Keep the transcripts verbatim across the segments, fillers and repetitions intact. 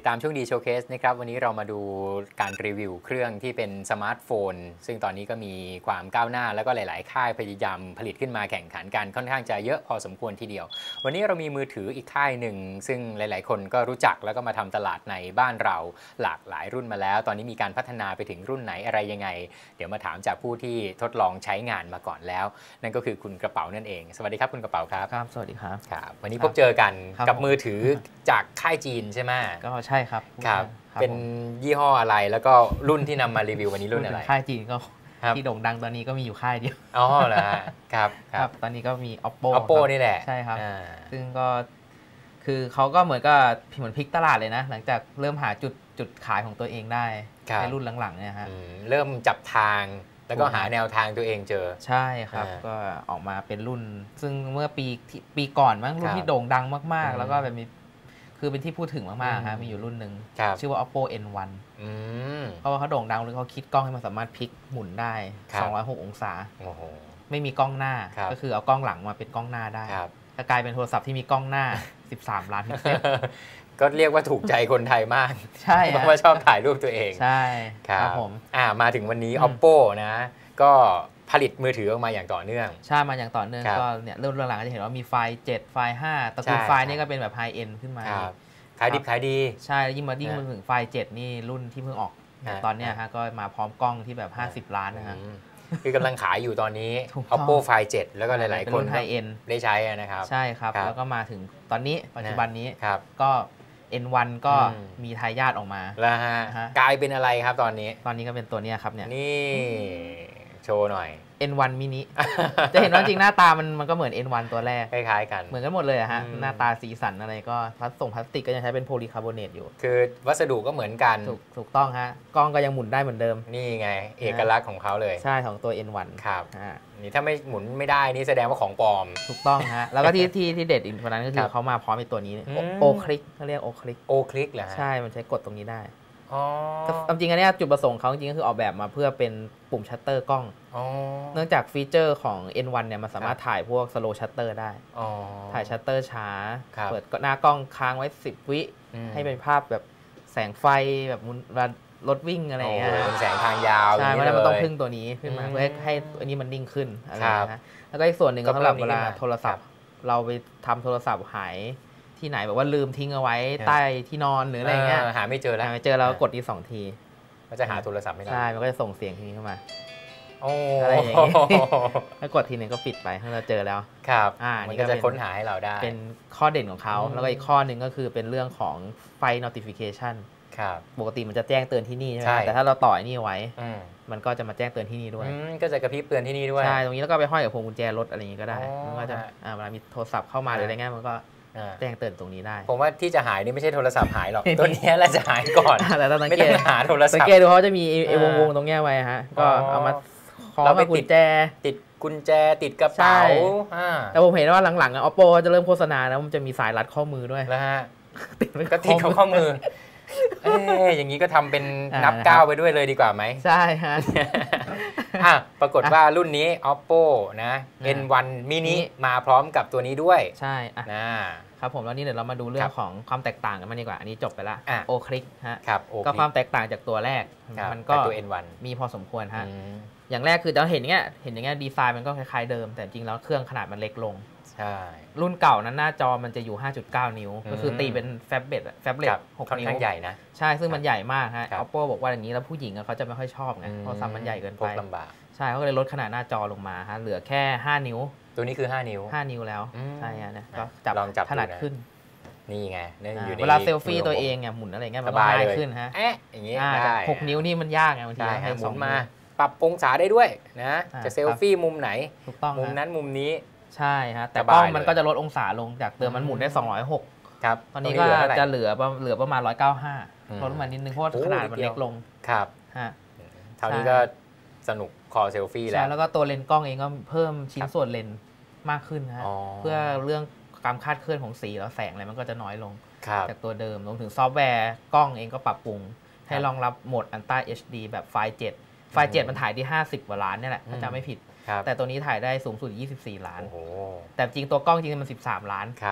ตามช่วงดีโชว์เคสนะครับวันนี้เรามาดูการรีวิวเครื่องที่เป็นสมาร์ทโฟนซึ่งตอนนี้ก็มีความก้าวหน้าแล้วก็หลายๆค่ายพยายามผลิตขึ้นมาแข่งขันกันค่อนข้างจะเยอะพอสมควรทีเดียววันนี้เรามีมือถืออีกค่ายหนึ่งซึ่งหลายๆคนก็รู้จักแล้วก็มาทำตลาดในบ้านเราหลากหลายรุ่นมาแล้วตอนนี้มีการพัฒนาไปถึงรุ่นไหนอะไรยังไงเดี๋ยวมาถามจากผู้ที่ทดลองใช้งานมาก่อนแล้วนั่นก็คือคุณกระเป๋านั่นเองสวัสดีครับคุณกระเป๋าครับครับสวัสดีครับครับวันนี้พบเจอกันกับมือถือจากค่ายจีนใช่ไหมก็ใช่ครับครับเป็นยี่ห้ออะไรแล้วก็รุ่นที่นำมารีวิววันนี้รุ่นอะไรค่ายจีนก็ที่โด่งดังตอนนี้ก็มีอยู่ค่ายเดียวอ๋อเหรอครับครับตอนนี้ก็มี oppo oppo นี่แหละใช่ครับซึ่งก็คือเขาก็เหมือนก็เหมือนพลิกตลาดเลยนะหลังจากเริ่มหาจุดจุดขายของตัวเองได้ในรุ่นหลังๆเนี่ยฮะเริ่มจับทางแล้วก็หาแนวทางตัวเองเจอใช่ครับก็ออกมาเป็นรุ่นซึ่งเมื่อปีปีก่อนมั้งรุ่นที่โด่งดังมากๆแล้วก็แบบมีคือเป็นที่พูดถึงมากๆฮะมีอยู่รุ่นหนึ่งชื่อว่า oppo เอ็น วัน เพราะว่าเขาโด่งดังเลยเขาคิดกล้องให้มันสามารถพลิกหมุนได้สองร้อยหกองศาไม่มีกล้องหน้าก็คือเอากล้องหลังมาเป็นกล้องหน้าได้ก็กลายเป็นโทรศัพท์ที่มีกล้องหน้าสิบสามล้านพิกเซลก็เรียกว่าถูกใจคนไทยมากใช่เพราะว่าชอบถ่ายรูปตัวเองใช่ครับผมอ่ามาถึงวันนี้ oppo นะก็ผลิตมือถือออกมาอย่างต่อเนื่องใช่มาอย่างต่อเนื่องก็เนี่ยเรื่องหลังๆจะเห็นว่ามีไฟล์เจ็ดไฟล์ห้าตระกูลไฟล์นี่ก็เป็นแบบไฮเอ็นขึ้นมาขายดิบขายดีใช่ยิ่งมายิ่งมาถึงไฟล์เจ็ดนี่รุ่นที่เพิ่งออกตอนนี้ฮะก็มาพร้อมกล้องที่แบบห้าสิบล้านนะฮะคือกำลังขายอยู่ตอนนี้ oppo ไฟล์เจ็ดแล้วก็หลายๆคนได้ใช้นะครับใช่ครับแล้วก็มาถึงตอนนี้ปัจจุบันนี้ก็ เอ็น วัน ก็มีทายาทออกมาแล้วฮะกลายเป็นอะไรครับตอนนี้ตอนนี้ก็เป็นตัวนี้ครับเนี่ยนี่โชว์หน่อยเอ็น วัน mini จะเห็นว่าจริงหน้าตามันมันก็เหมือน เอ็น วัน ตัวแรกคล้ายๆกันเหมือนกันหมดเลยฮะหน้าตาสีสันอะไรก็พลาสติกพลาสติกก็ยังใช้เป็นโพลีคาร์บอเนตอยู่คือวัสดุก็เหมือนกันถูกถูกต้องฮะกล้องก็ยังหมุนได้เหมือนเดิมนี่ไงเอกลักษณ์ของเขาเลยใช่ของตัว เอ็น วันครับนี่ถ้าไม่หมุนไม่ได้นี่แสดงว่าของปลอมถูกต้องฮะแล้วก็ที่ที่ที่เด็ดอีกตัวนั้นก็คือเขามาพร้อมในตัวนี้โอคลิกเขาเรียกโอคลิกโอคลิกเหรอใช่มันใช้กดตรงนี้ได้จริงๆอันนี้จุดประสงค์เขาจริงๆก็คือออกแบบมาเพื่อเป็นปุ่มชัตเตอร์กล้องเนื่องจากฟีเจอร์ของ เอ็น วัน เนี่ยมันสามารถถ่ายพวกสโลว์ชัตเตอร์ได้ถ่ายชัตเตอร์ช้าเปิดหน้ากล้องค้างไว้สิบวิให้เป็นภาพแบบแสงไฟแบบรถวิ่งอะไรอย่างเงี้ยเป็นแสงทางยาวใช่เพราะฉะนั้นมันต้องพึ่งตัวนี้ขึ้นมาเพื่อให้อันนี้มันนิ่งขึ้นอะไรนะแล้วก็อีกส่วนหนึ่งสำหรับเวลาโทรศัพท์เราไปทำโทรศัพท์หายที่ไหนแบบว่าลืมทิ้งเอาไว้ใต้ที่นอนหรืออะไรเงี้ยหาไม่เจอแล้วหาไม่เจอแล้วกดที่สองทีก็จะหาโทรศัพท์ไม่ได้ใช่มันก็จะส่งเสียงทีนี้เข้ามาอะไรอย่างนี้ถ้ากดทีนึงก็ปิดไปถ้าเราเจอแล้วครับมันก็จะค้นหาให้เราได้เป็นข้อเด่นของเขาแล้วก็อีกข้อหนึ่งก็คือเป็นเรื่องของไฟ notification ครับปกติมันจะแจ้งเตือนที่นี่ใช่ไหมแต่ถ้าเราต่อนี่ไว้มันก็จะมาแจ้งเตือนที่นี่ด้วยก็จะกระพริบเตือนที่นี่ด้วยใช่ตรงนี้แล้วก็ไปห้อยกับพวงกุญแจรถอะไรอย่างนี้ก็ได้มันก็จะเวลามีโทรศัพท์เข้ามาหรืออะไรเงี้ยมันก็แจ้งเตือนตรงนี้ได้ผมว่าที่จะหายนี่ไม่ใช่โทรศัพท์หายหรอกตัวนี้แหละจะหายก่อนแต่ต้องสังเกตหาโทรศัพท์สังเกตดูเขาจะมีไอ้วงๆตรงนี้ไว้ฮะก็เอามาคล้องกับกุญแจติดกุญแจติดกระเป๋าแต่ผมเห็นว่าหลังๆ oppo จะเริ่มโฆษณาแล้วมันจะมีสายรัดข้อมือด้วยแล้วฮะก็ติดข้อมือเอ๊ะอย่างนี้ก็ทำเป็นนับก้าวไปด้วยเลยดีกว่าไหมใช่ฮะปรากฏว่ารุ่นนี้ oppo นะ เอ็น วัน mini มาพร้อมกับตัวนี้ด้วยใช่นะครับผมแล้วนี่เดี๋ยวเรามาดูเรื่องของความแตกต่างกันมาดีกว่าอันนี้จบไปละโอคลิกฮะก็ความแตกต่างจากตัวแรกมันก็ตัว เอ็น วันมีพอสมควรฮะอย่างแรกคือเราเห็นอย่างเงี้ยเห็นอย่างเงี้ยดีไซน์มันก็คล้ายๆเดิมแต่จริงแล้วเครื่องขนาดมันเล็กลงใช่รุ่นเก่านั้นหน้าจอมันจะอยู่ ห้าจุดเก้า นิ้วก็คือตีเป็นแฟบเล็ตแฟบเล็ตหกนิ้วค่อนข้างใหญ่นะใช่ซึ่งมันใหญ่มากฮะ oppo บอกว่าอย่างนี้แล้วผู้หญิงเขาจะไม่ค่อยชอบไงเพราะซัมมันใหญ่เกินไปลำบากใช่เขาก็เลยลดขนาดหน้าจอลงมาฮะเหลือแค่ห้านิ้วตัวนี้คือห้านิ้วห้านิ้วแล้วใช่ฮะนะก็จับถนัดขึ้นนี่ไงเวลาเซลฟี่ตัวเองเนี่ยหมุนอะไรเงี้ยมันง่ายขึ้นฮะเอ๊ะอย่างงี้ได้หกนิ้วนี่มันยากไงบางทีให้หมุนมาปรับองศาได้ด้วยนะจะเซลฟี่มุมไหนถูกต้องมุมนั้นมุมนี้ใช่ฮะแต่กล้องมันก็จะลดองศาลงจากเดิมมันหมุนได้สองร้อยหกครับตอนนี้ก็จะเหลือเหลือประมาณหนึ่งร้อยเก้าสิบห้าลดลงมานิดนึงเพราะขนาดมันเล็กลงครับฮะเท่านี้ก็สนุกคอเซลฟี่แล้วใช่แล้วก็ตัวเลนส์กล้องเองก็เพิ่มชิ้นส่วนเลนส์มากขึ้นฮะเพื่อเรื่องการคลาดเคลื่อนของสีแล้วแสงอะไรมันก็จะน้อยลงจากตัวเดิมรวมถึงซอฟต์แวร์กล้องเองก็ปรับปรุงให้รองรับโหมด Ultra เอช ดี แบบไฟล์เจ็ดไฟล์เจ็ดมันถ่ายที่ห้าสิบกว่าล้านนี่แหละถ้าจำไม่ผิดแต่ตัวนี้ถ่ายได้สูงสุดยี่สิบสี่ล้านแต่จริงตัวกล้องจริงมันสิบสามล้าน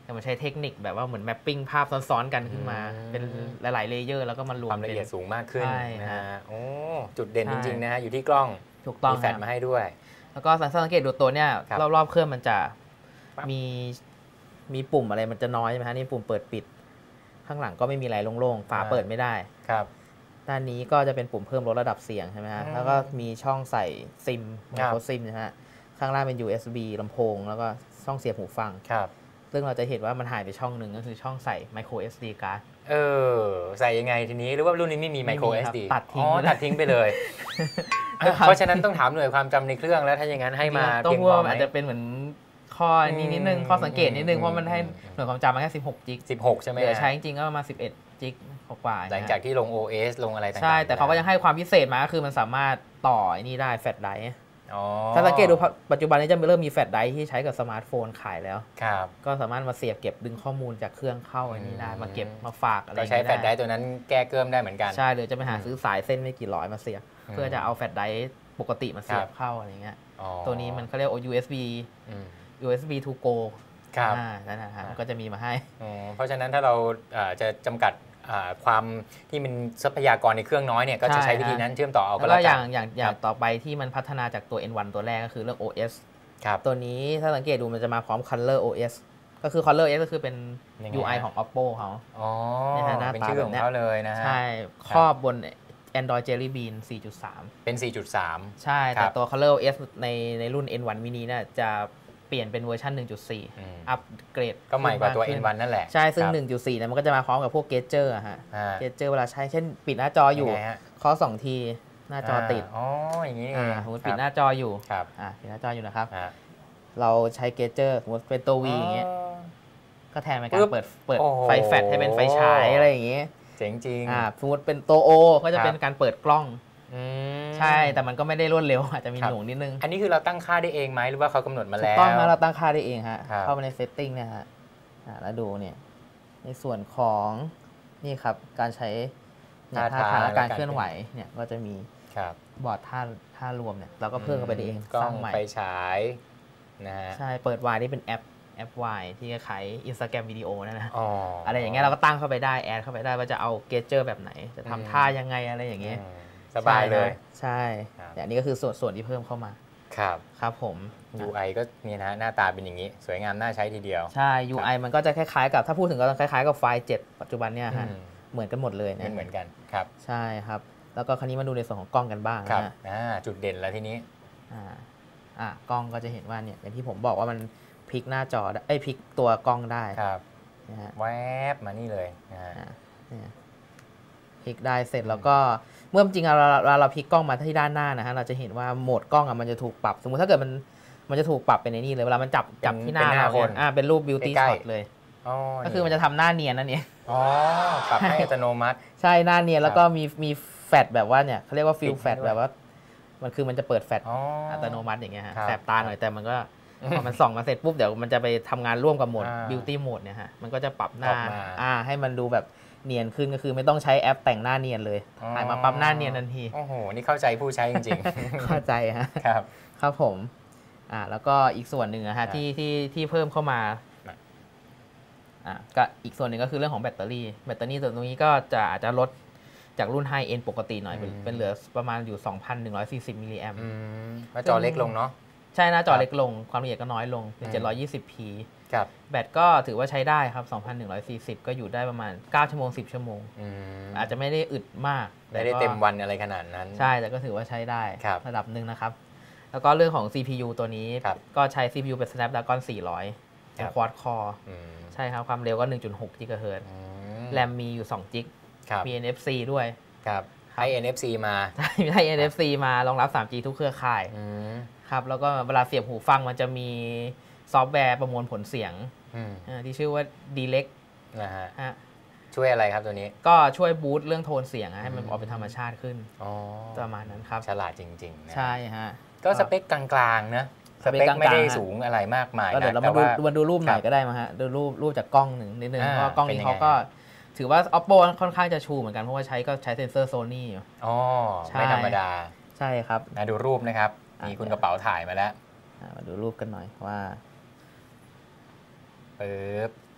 แต่มันใช้เทคนิคแบบว่าเหมือนแมปปิ้งภาพซ้อนๆกันขึ้นมาเป็นหลายๆเลเยอร์แล้วก็มารวมความละเอียดสูงมากขึ้นนะฮะโอ้จุดเด่นจริงๆนะฮะอยู่ที่กล้องถูกต้องมีแฟลชมาให้ด้วยแล้วก็สังเกตดูตัวเนี้ยรอบๆเครื่องมันจะมีมีปุ่มอะไรมันจะน้อยใช่ไหมฮะนี่ปุ่มเปิดปิดข้างหลังก็ไม่มีอะไรโล่งๆฝาเปิดไม่ได้ครับด้านนี้ก็จะเป็นปุ่มเพิ่มลดระดับเสียงใช่ไหมฮะแล้วก็มีช่องใส่ซิมไมโครซิมนะฮะข้างล่างเป็น ยู เอส บี ลำโพงแล้วก็ช่องเสียบหูฟังครับซึ่งเราจะเห็นว่ามันหายไปช่องหนึ่งก็คือช่องใส่ micro เอส ดี card เออใส่ยังไงทีนี้หรือว่ารุ่นนี้ไม่มี micro เอส ดีตัดทิ้งตัดทิ้งไปเลยเพราะฉะนั้นต้องถามหน่วยความจำในเครื่องแล้วถ้าอย่างนั้นให้มาเพียงพอไหมอาจจะเป็นเหมือนข้อนี้นิดนึงข้อสังเกตนิดนึงเพราะมันให้หน่วยความจำมาแค่สิบหกจิกสิบหกใช่ไหมเหลือใช้จริงๆก็ประมาณสิบเอ็ดจิกกว่าหลังจากที่ลง โอ เอส ลงอะไรต่างๆใช่แต่เขาก็ยังให้ความพิเศษมาก็คือมันสามารถต่อนี่ได้แฟลชไดรฟ์ถ้าสังเกตดูปัจจุบันนี้จะเริ่มมีแฟลชไดรฟ์ที่ใช้กับสมาร์ทโฟนขายแล้วก็สามารถมาเสียบเก็บดึงข้อมูลจากเครื่องเข้าอันนี้ได้มาเก็บมาฝากอะไรก็ใช้แฟลชไดรฟ์ตัวนั้นแก้เกิมได้เหมือนกันใช่หรือจะไปหาซื้อสายเส้นไม่กี่ร้อยมาเสียบเพื่อจะเอาแฟลชไดรฟ์ปกติมาเสียบเข้าอะไรเงี้ยตัวนี้มันเขาเรียก ยู เอส บี ยู เอส บี to go ครับนั่นนะฮะก็จะมีมาให้เพราะฉะนั้นถ้าเราจะจำกัดความที่มันทรัพยากรในเครื่องน้อยเนี่ยก็จะใช้วิธีนั้นเชื่อมต่อเอาก็แล้วกันอย่างอย่างอย่างต่อไปที่มันพัฒนาจากตัว เอ็น วัน ตัวแรกก็คือเรื่อง โอ เอส ตัวนี้ถ้าสังเกตดูมันจะมาพร้อม Color โอ เอส ก็คือ Color โอ เอส ก็คือเป็น ยู ไอ ของ Oppo เขาอ๋อเป็นชื่อของเขาเลยนะใช่ครอบบน Android Jelly Bean สี่จุดสามเป็น สี่จุดสามใช่แต่ตัว Color โอ เอส ในในรุ่น เอ็น วัน mini เนี่ยจะเปลี่ยนเป็นเวอร์ชัน หนึ่งจุดสี่ อัปเกรดก็ใหม่กว่าตัว เอ็น วัน นั่นแหละใช่ซึ่ง หนึ่งจุดสี่ เนี่ยมันก็จะมาพร้อมกับพวกเกจเจอร์ฮะเกจเจอร์เวลาใช้เช่นปิดหน้าจออยู่เคาะสองทีหน้าจอติดอ๋ออย่างนี้เองสมมติปิดหน้าจออยู่อ่าปิดหน้าจออยู่นะครับเราใช้เกจเจอร์สมมติเป็นตัว V อย่างเงี้ยก็แทนเป็นการเปิดเปิดไฟแฟลชให้เป็นไฟฉายอะไรอย่างเงี้ยเจ๋งจริงอ่าสมมติเป็นตัว O ก็จะเป็นการเปิดกล้องใช่แต่มันก็ไม่ได้รวดเร็วอาจจะมีหน่วงนิดนึงอันนี้คือเราตั้งค่าได้เองไหมหรือว่าเขากำหนดมาแล้วถูกต้องนะเราตั้งค่าได้เองฮะเข้าไปในเซตติ้งเนี่ยฮะแล้วดูเนี่ยในส่วนของนี่ครับการใช้ท่าทางและการเคลื่อนไหวเนี่ยก็จะมีบอร์ดท่าท่ารวมเนี่ยเราก็เพิ่มเข้าไปเองกล้องไฟฉายนะฮะใช่เปิด Y นี่เป็นแอปแอป Y ที่คล้าย Instagram วิดีโอนั่นนะอะไรอย่างเงี้ยเราก็ตั้งเข้าไปได้แอดเข้าไปได้ว่าจะเอาเกจเจอร์แบบไหนจะทำท่ายังไงอะไรอย่างเงี้ยสบายเลยใช่แต่อันนี้ก็คือส่วนส่วนที่เพิ่มเข้ามาครับครับผมยู ไอ ก็นี่นะหน้าตาเป็นอย่างนี้สวยงามน่าใช้ทีเดียวใช่ ยู ไอ มันก็จะคล้ายๆกับถ้าพูดถึงก็คล้ายๆกับไฟล์เจ็ดปัจจุบันเนี่ยฮะเหมือนกันหมดเลยนะเหมือนกันครับใช่ครับแล้วก็คราวนี้มาดูในส่วนของกล้องกันบ้างนะอ่าจุดเด่นแล้วทีนี้อ่าอ่ากล้องก็จะเห็นว่าเนี่ยอย่างที่ผมบอกว่ามันพลิกหน้าจอไอ้พลิกตัวกล้องได้ครับนะฮะแวบมานี่เลยนะฮะพลิกได้เสร็จแล้วก็เมื่อจริงเราเราเราพลิกกล้องมาที่ด้านหน้านะฮะเราจะเห็นว่าโหมดกล้องอ่ะมันจะถูกปรับสมมุติถ้าเกิดมันมันจะถูกปรับเป็นในนี่เลยเวลามันจับจับที่หน้าเราเนี่ยอ่าเป็นรูป beauty shot เลยก็คือมันจะทำหน้าเนียนนั่นเองอ๋อปรับให้อัตโนมัติใช่หน้าเนียนแล้วก็มีมีแฟลชแบบว่าเนี่ยเขาเรียกว่าฟิลแฟลชแบบว่ามันคือมันจะเปิดแฟลชอัตโนมัติอย่างเงี้ยฮะแสบตาหน่อยแต่มันก็พอมันส่องมาเสร็จปุ๊บเดี๋ยวมันจะไปทำงานร่วมกับโหมด beauty mode เนี่ยฮะมันก็จะปรับหน้าอ่าให้มันดูแบบเนียนขึ้นก็คือไม่ต้องใช้แอปแต่งหน้าเนียนเลยถ่ายมาปั๊บหน้าเนียนทันทีโอ้โหนี่เข้าใจผู้ใช้จริงๆเข้าใจฮะครับครับผมอ่าแล้วก็อีกส่วนหนึ่งนะฮะที่ที่ที่เพิ่มเข้ามาอ่าก็อีกส่วนหนึ่งก็คือเรื่องของแบตเตอรี่แบตเตอรี่ตัวนี้ก็จะอาจจะลดจากรุ่นไฮเอ็นปกติหน่อยเป็นเหลือประมาณอยู่ สองพันหนึ่งร้อยสี่สิบ มิลลิแอมป์แล้วจอเล็กลงเนาะใช่หน้าจอเล็กลงความละเอียดก็น้อยลงเป็น เจ็ดร้อยยี่สิบพี แบตก็ถือว่าใช้ได้ครับ สองพันหนึ่งร้อยสี่สิบ ก็อยู่ได้ประมาณเก้าชั่วโมงสิบชั่วโมงอาจจะไม่ได้อึดมากไม่ได้เต็มวันอะไรขนาดนั้นใช่แต่ก็ถือว่าใช้ได้ระดับหนึ่งนะครับแล้วก็เรื่องของ ซี พี ยู ตัวนี้ก็ใช้ ซี พี ยู เป็น Snapdragon สี่ร้อยเป็น Quad Core ใช่ครับความเร็วก็ หนึ่งจุดหก กิกะเฮิรตซ์แรมมีอยู่สองจิกมี เอ็น เอฟ ซี ด้วยครับให้ เอ็น เอฟ ซี มาให้ เอ็น เอฟ ซี มารองรับ ทรี จี ทุกเครือข่ายครับแล้วก็เวลาเสียบหูฟังมันจะมีซอฟต์แวร์ประมวลผลเสียงที่ชื่อว่า Direct นะฮะช่วยอะไรครับตัวนี้ก็ช่วยบูสต์เรื่องโทนเสียงให้มันออกเป็นธรรมชาติขึ้นประมาณนั้นครับฉลาดจริงๆนะใช่ฮะก็สเปคกลางๆนะสเปคไม่ได้สูงอะไรมากมายนะเดี๋ยวเรามาดูมาดูรูปหน่อยก็ได้มาฮะดูรูปรูปจากกล้องหนึ่งนิดนึงเพราะกล้องนี้เขาก็ถือว่า Oppo ค่อนข้างจะชูเหมือนกันเพราะว่าใช้ก็ใช้เซนเซอร์ Sony อยู่อ๋อไม่ธรรมดาใช่ครับมาดูรูปนะครับมีคุณกระเป๋าถ่ายมาแล้วมาดูรูปกันหน่อยว่าปึ๊บ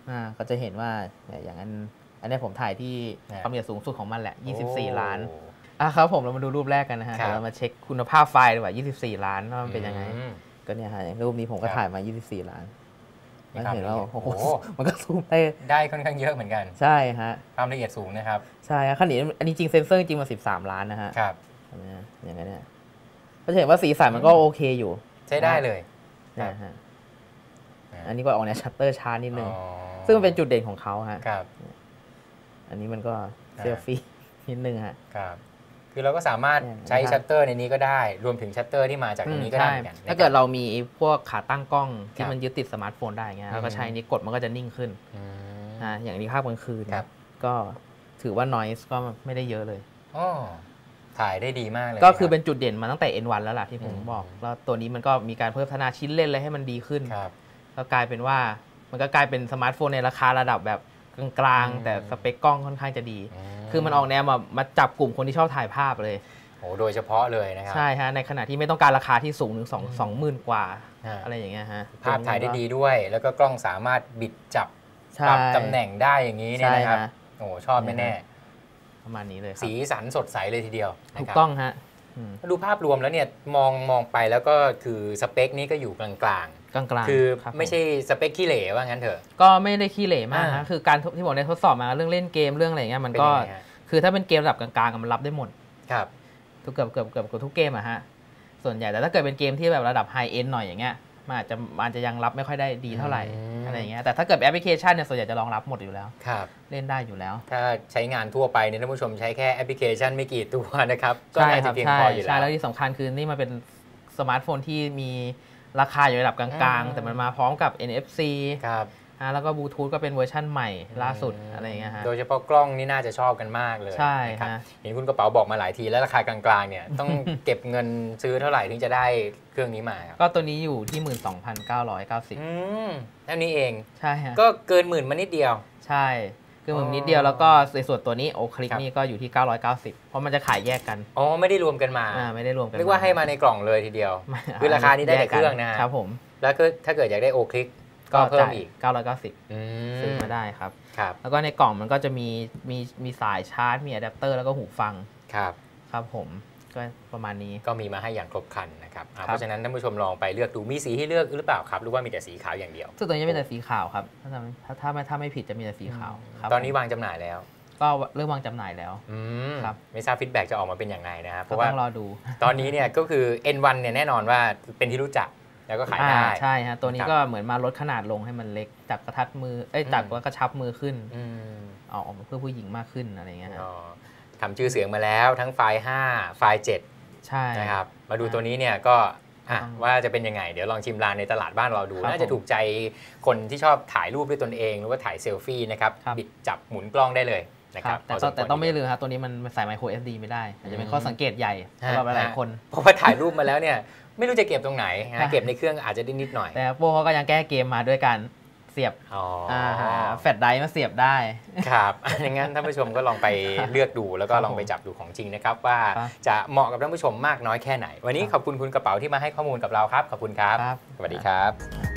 อ่าก็จะเห็นว่าอย่างนั้นอันนี้ผมถ่ายที่ความละเอียดสูงสุดของมันแหละยี่สิบสี่ล้านอ่ะครับผมเรามาดูรูปแรกกันนะฮะเรามาเช็คคุณภาพไฟล์ดีกว่ายี่สิบสี่ล้านว่ามันเป็นยังไงก็เนี่ยฮะรูปนี้ผมก็ถ่ายมายี่สิบสี่ล้านแล้วเห็นว่าโอ้โหมันก็ซูมได้ได้ค่อนข้างเยอะเหมือนกันใช่ฮะความละเอียดสูงนะครับใช่ครับขนาดอันนี้จริงเซนเซอร์จริงมาสิบสามล้านนะฮะครับอย่างนี้เนี่ยก็จะเห็นว่าสีสันมันก็โอเคอยู่ใช้ได้เลยนะฮะอันนี้ก็ออกแนวชัตเตอร์ช้านิดนึงซึ่งมันเป็นจุดเด่นของเขาฮะครับอันนี้มันก็เซลฟี่นิดนึงฮะครับคือเราก็สามารถใช้ชัตเตอร์ในนี้ก็ได้รวมถึงชัตเตอร์ที่มาจากตรงนี้ก็ได้เหมือนกันถ้าเกิดเรามีพวกขาตั้งกล้องที่มันยึดติดสมาร์ทโฟนได้เงี้ยเราก็ใช้นี้กดมันก็จะนิ่งขึ้นนะอย่างนี้ภาพกลางคืนก็ถือว่า noise ก็ไม่ได้เยอะเลยอ๋อถ่ายได้ดีมากเลยก็คือเป็นจุดเด่นมาตั้งแต่ เอ็น วัน แล้วล่ะที่ผมบอกแล้วตัวนี้มันก็มีการเพิ่มพัฒนาชิ้นเล่นอะไรให้มันดีขึ้นก็กลายเป็นว่ามันก็กลายเป็นสมาร์ทโฟนในราคาระดับแบบกลางๆแต่สเปคกล้องค่อนข้างจะดีคือมันออกแนวมามาจับกลุ่มคนที่ชอบถ่ายภาพเลยโอ้โดยเฉพาะเลยนะครับใช่ฮะในขณะที่ไม่ต้องการราคาที่สูงถึงสองสองหมื่นกว่าอะไรอย่างเงี้ยฮะภาพถ่ายได้ดีด้วยแล้วก็กล้องสามารถบิดจับปรับตำแหน่งได้อย่างนี้เนี่ยนะครับโอ้ชอบแน่ๆประมาณนี้เลยสีสันสดใสเลยทีเดียวถูกต้องฮะดูภาพรวมแล้วเนี่ยมองมองไปแล้วก็คือสเปคนี้ก็อยู่กลางๆกลางๆคือไม่ใช่สเปคขี้เหร่ว่างั้นเถอะก็ไม่ได้ขี้เหร่มากนะคือการที่ผมได้ทดสอบมาเรื่องเล่นเกมเรื่องอะไรเงี้ยมันก็คือถ้าเป็นเกมระดับกลางๆมันรับได้หมดครับทุกเกือบเกือบเกือบทุกเกมอะฮะส่วนใหญ่แต่ถ้าเกิดเป็นเกมที่แบบระดับไฮเอ็นด์หน่อยอย่างเงี้ยมันอาจจะอาจจะยังรับไม่ค่อยได้ดีเท่าไหร่อะไรอย่างเงี้ยแต่ถ้าเกิดแอปพลิเคชันเนี่ยส่วนใหญ่จะรองรับหมดอยู่แล้วเล่นได้อยู่แล้วถ้าใช้งานทั่วไปเนี่ยท่านผู้ชมใช้แค่แอปพลิเคชันไม่กี่ตัวนะครับก็น่าจะเพียงพออยู่แล้วใช่แล้วที่สำคัญคือนี่มันเป็นสมาร์ทโฟนที่มีราคาอยู่ระดับกลางๆแต่มันมาพร้อมกับ เอ็น เอฟ ซีครับแล้วก็บลูทูธก็เป็นเวอร์ชั่นใหม่ล่าสุดอะไรอย่างเงี้ยฮะโดยเฉพาะกล้องนี่น่าจะชอบกันมากเลยใช่ครับเห็นคุณกระเป๋าบอกมาหลายทีแล้วราคากลางๆเนี่ยต้องเก็บเงินซื้อเท่าไหร่ถึงจะได้เครื่องนี้มาก็ตัวนี้อยู่ที่ หนึ่งหมื่นสองพันเก้าร้อยเก้าสิบอืมเท่านี้เองใช่ฮะก็เกินหมื่นมานิดเดียวใช่คือหมื่นนิดเดียวแล้วก็ในส่วนตัวนี้โอคลิกนี่ก็อยู่ที่เก้าร้อยเก้าสิบเพราะมันจะขายแยกกันอ๋อไม่ได้รวมกันมาอ่าไม่ได้รวมกันนึกว่าให้มาในกล่องเลยทีเดียวคือราคานี้ได้แต่เครื่องนะครับผมแล้วก็ถ้าเกิดอยากได้โอคลิกก็เพิ่มอีกเก้าร้อยเก้าสิบซื้อมาได้ครับครับแล้วก็ในกล่องมันก็จะมีมีมีสายชาร์จมีอะแดปเตอร์แล้วก็หูฟังครับครับผมก็ประมาณนี้ก็มีมาให้อย่างครบครันนะครับเพราะฉะนั้นท่านผู้ชมลองไปเลือกดูมีสีให้เลือกหรือเปล่าครับหรือว่ามีแต่สีขาวอย่างเดียวซึ่งตัวนี้มีแต่สีขาวครับถ้าถ้าถ้าไม่ถ้าไม่ผิดจะมีแต่สีขาวตอนนี้วางจำหน่ายแล้วก็เริ่มวางจำหน่ายแล้วครับไม่ทราบฟีดแบ็กจะออกมาเป็นอย่างไรนะครับเพราะว่าต้องรอดูตอนนี้เนี่ยก็คือ เอ็น วัน เนี่ยแน่นอนว่าเป็นที่รู้จักแล้วก็ขายได้ใช่ฮะตัวนี้ก็เหมือนมาลดขนาดลงให้มันเล็กจากกระทัดมือเอ้ยจากว่ากระชับมือขึ้นออกมาเพื่อผู้หญิงมากขึ้นอะไรเงี้ยทำชื่อเสียงมาแล้วทั้งไฟล์ห้าไฟล์เจ็ดใช่นะครับมาดูตัวนี้เนี่ยก็ว่าจะเป็นยังไงเดี๋ยวลองชิมลางในตลาดบ้านเราดูน่าจะถูกใจคนที่ชอบถ่ายรูปด้วยตนเองหรือว่าถ่ายเซลฟี่นะครับบิดจับหมุนกล้องได้เลยนะครับแต่แต่ต้องไม่ลืมครับตัวนี้มันใส่ไมโคร เอส ดี ไม่ได้อาจจะเป็นข้อสังเกตใหญ่สำหรับหลายคนเพราะว่าถ่ายรูปมาแล้วเนี่ยไม่รู้จะเก็บตรงไหนเก็บในเครื่องอาจจะได้นิดหน่อยแต่โป้เขาก็ยังแก้เกมมาด้วยการเสียบแฟลชไดรฟ์มาเสียบได้ครับอย่างนั้นท่านผู้ชมก็ลองไปเลือกดูแล้วก็ลองไปจับดูของจริงนะครับว่าจะเหมาะกับท่านผู้ชมมากน้อยแค่ไหนวันนี้ขอบคุณคุณกระเป๋าที่มาให้ข้อมูลกับเราครับขอบคุณครับสวัสดีครับ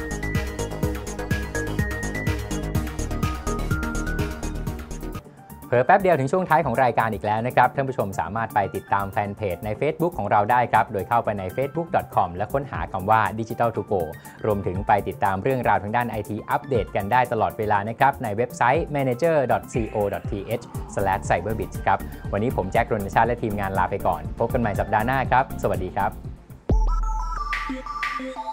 เผลอแป๊บเดียวถึงช่วงท้ายของรายการอีกแล้วนะครับท่านผู้ชมสามารถไปติดตามแฟนเพจใน Facebook ของเราได้ครับโดยเข้าไปใน เฟซบุ๊ก ดอท คอม และค้นหาคำว่า Digital To Go รวมถึงไปติดตามเรื่องราวทางด้าน ไอ ที อัปเดตกันได้ตลอดเวลานะครับในเว็บไซต์ แมเนเจอร์ ดอท ซี โอ ดอท ที เอช สแลช ไซเบอร์บิทส์ ครับวันนี้ผมแจ็ค รณชาติและทีมงานลาไปก่อนพบกันใหม่สัปดาห์หน้าครับสวัสดีครับ